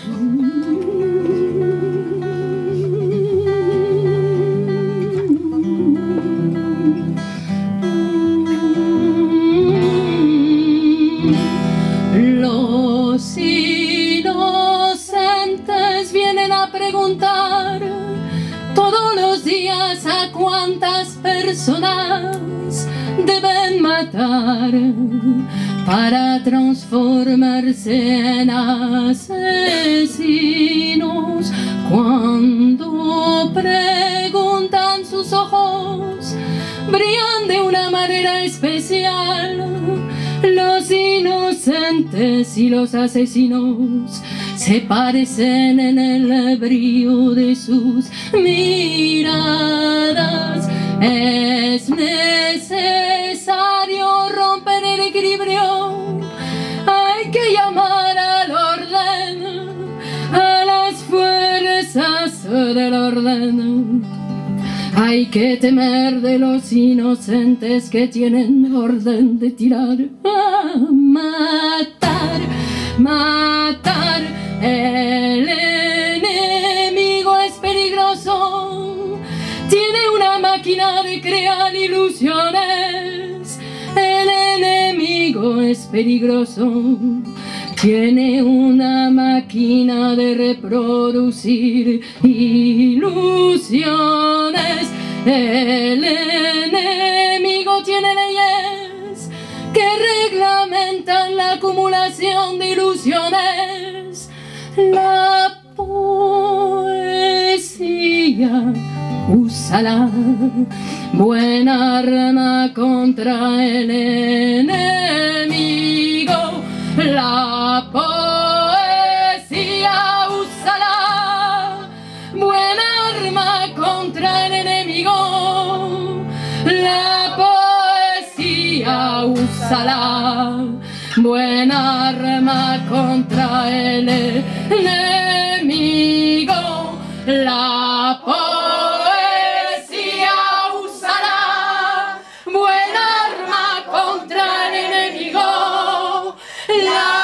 Los inocentes vienen a preguntar todos los días a cuántas personas deben matar para transformarse en asesinos. Cuando preguntan, sus ojos brillan de una manera especial. Los inocentes y los asesinos se parecen en el brillo de sus miradas. Es necesario romper el equilibrio. Hay que llamar al orden, a las fuerzas del orden. Hay que temer de los inocentes que tienen orden de tirar. Matar, matar. El enemigo es peligroso. Tiene una máquina de crear ilusiones. El enemigo es peligroso. Tiene una máquina de reproducir ilusiones. El enemigo tiene leyes que reglamentan la acumulación de ilusiones. La poesía, úsala, buena arma contra el enemigo. La poesía, úsala, buena arma contra el enemigo. La poesía, úsala, buena arma contra el enemigo. La poesía, úsala, buena arma contra el enemigo. La